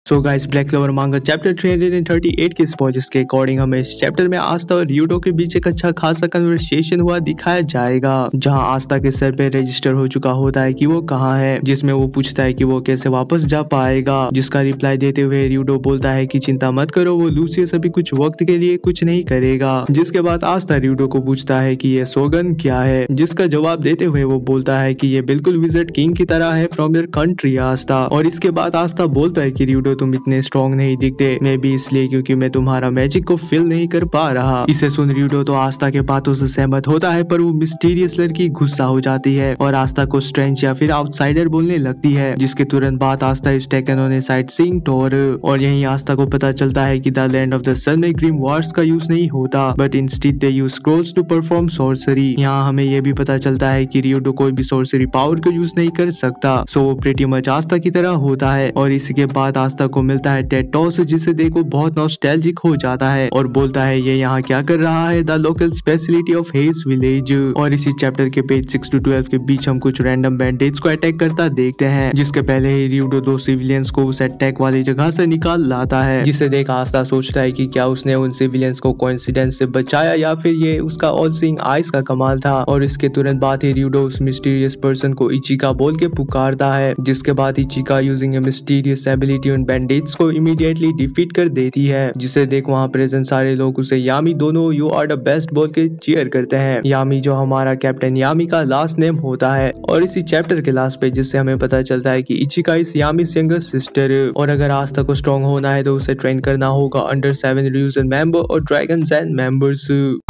सो guys, Black Clover manga chapter 338 के spoilers के according हमें इस चैप्टर में आस्था और र्यूडो के बीच एक अच्छा खासा कन्वर्सेशन हुआ दिखाया जाएगा, जहां आस्था के सर पे रजिस्टर हो चुका होता है कि वो कहाँ है, जिसमें वो पूछता है कि वो कैसे वापस जा पाएगा, जिसका रिप्लाई देते हुए र्यूडो बोलता है कि चिंता मत करो, वो लूसियस अभी कुछ वक्त के लिए कुछ नहीं करेगा। जिसके बाद आस्था र्यूडो को पूछता है कि ये सोगन क्या है, जिसका जवाब देते हुए वो बोलता है कि ये बिल्कुल विज़र्ड किंग की तरह है फ्रॉम योर कंट्री आस्था। और इसके बाद आस्था बोलता है कि र्यूडो तुम इतने स्ट्रॉन्ग नहीं दिखते, मे भी इसलिए क्योंकि मैं तुम्हारा मैजिक को फील नहीं कर पा रहा। इसे सुन र्यूडो तो आस्था के बातों से सहमत होता है, पर वो मिस्टीरियस लड़की गुस्सा हो जाती है और आस्था को स्ट्रेंज या फिर आउटसाइडर बोलने लगती है। जिसके तुरंत बाद Asta is taken on a sightseeing tour, और यहीं आस्था को पता चलता है कि the land of the sun में ग्रीम वार्ड्स का यूज नहीं होता, but instead they use scrolls to perform sorcery. यहाँ हमें यह भी पता चलता है कि र्यूडो कोई भी सॉर्सरी पावर को यूज नहीं कर सकता, सो वो प्रीटी मच आस्था की तरह होता है। और इसके बाद आस्था को मिलता है टेड टॉस, जिसे देखो बहुत नॉस्टैल्जिक हो जाता है और बोलता है ये यहाँ क्या कर रहा है, the local speciality of Hage village. और इसी चैप्टर के पेज 6 to 12 के बीच हम कुछ रैंडम बैंडेज को अटैक करता देखते हैं, जिसके पहले ही र्यूडो 2 सिविलियंस को उस अटैक वाली जगह से निकाल लाता है, जिसे देख आस्था सोचता है कि क्या उसने उन सिविलियंस को कोइंसिडेंस से बचाया या फिर ये उसका ऑल सीइंग आइज का कमाल था। और इसके तुरंत बाद ही र्यूडो उस मिस्टीरियस पर्सन को इचिका बोल के पुकारता है, जिसके बाद Ichika using a mysterious ability उन बैंडेज को इमीडिएटली डिफीट कर देती है, जिसे देख वहाँ प्रेजेंट सारे लोग उसे यामी दोनों यू आर द बेस्ट बोल के चीयर करते हैं। यामी जो हमारा कैप्टन यामी का लास्ट नेम होता है। और इसी चैप्टर के लास्ट पे जिससे हमें पता चलता है कि इचिका इस यामी यंगर सिस्टर, और अगर आस्था को स्ट्रॉन्ग होना है तो उसे ट्रेन करना होगा अंडर 7 र्यूजन मेंबर और ड्रैगन ज़ेन मेंबर्स।